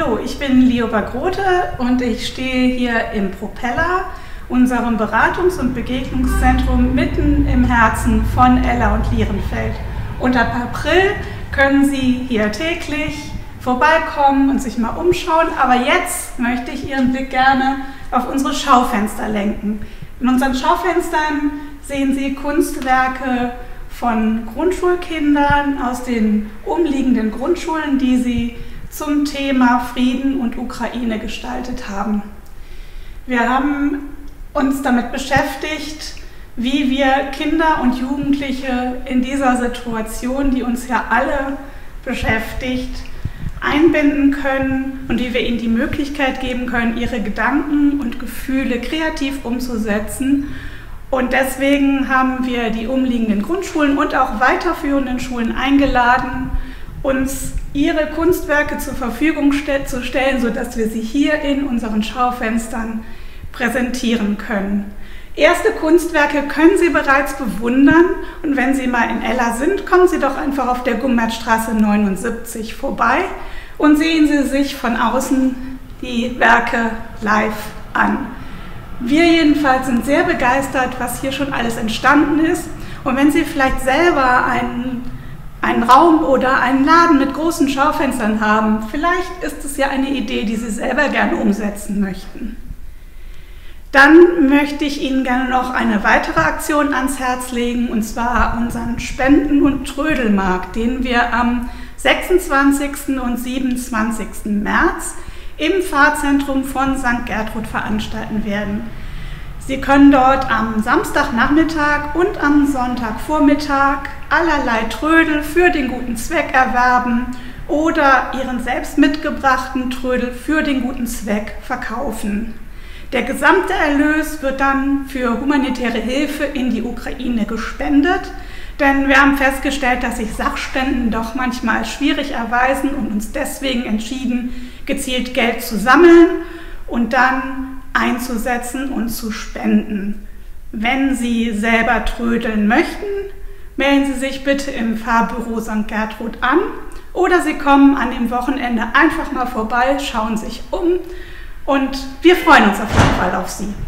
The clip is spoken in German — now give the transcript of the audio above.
Hallo, ich bin Lioba Grote und ich stehe hier im Propeller, unserem Beratungs- und Begegnungszentrum mitten im Herzen von Ella und Lierenfeld. Und ab April können Sie hier täglich vorbeikommen und sich mal umschauen, aber jetzt möchte ich Ihren Blick gerne auf unsere Schaufenster lenken. In unseren Schaufenstern sehen Sie Kunstwerke von Grundschulkindern aus den umliegenden Grundschulen, die sie zum Thema Frieden und Ukraine gestaltet haben. Wir haben uns damit beschäftigt, wie wir Kinder und Jugendliche in dieser Situation, die uns ja alle beschäftigt, einbinden können und wie wir ihnen die Möglichkeit geben können, ihre Gedanken und Gefühle kreativ umzusetzen. Und deswegen haben wir die umliegenden Grundschulen und auch weiterführenden Schulen eingeladen, uns ihre Kunstwerke zur Verfügung zu stellen, sodass wir sie hier in unseren Schaufenstern präsentieren können. Erste Kunstwerke können Sie bereits bewundern und wenn Sie mal in Ella sind, kommen Sie doch einfach auf der Gummertstraße 79 vorbei und sehen Sie sich von außen die Werke live an. Wir jedenfalls sind sehr begeistert, was hier schon alles entstanden ist. Und wenn Sie vielleicht selber einen Raum oder einen Laden mit großen Schaufenstern haben, vielleicht ist es ja eine Idee, die Sie selber gerne umsetzen möchten. Dann möchte ich Ihnen gerne noch eine weitere Aktion ans Herz legen, und zwar unseren Spenden- und Trödelmarkt, den wir am 26. und 27. März im Pfarrzentrum von St. Gertrud veranstalten werden. Sie können dort am Samstagnachmittag und am Sonntagvormittag allerlei Trödel für den guten Zweck erwerben oder Ihren selbst mitgebrachten Trödel für den guten Zweck verkaufen. Der gesamte Erlös wird dann für humanitäre Hilfe in die Ukraine gespendet, denn wir haben festgestellt, dass sich Sachspenden doch manchmal schwierig erweisen und uns deswegen entschieden, gezielt Geld zu sammeln und dann einzusetzen und zu spenden. Wenn Sie selber trödeln möchten, melden Sie sich bitte im Pfarrbüro St. Gertrud an oder Sie kommen an dem Wochenende einfach mal vorbei, schauen sich um und wir freuen uns auf jeden Fall auf Sie.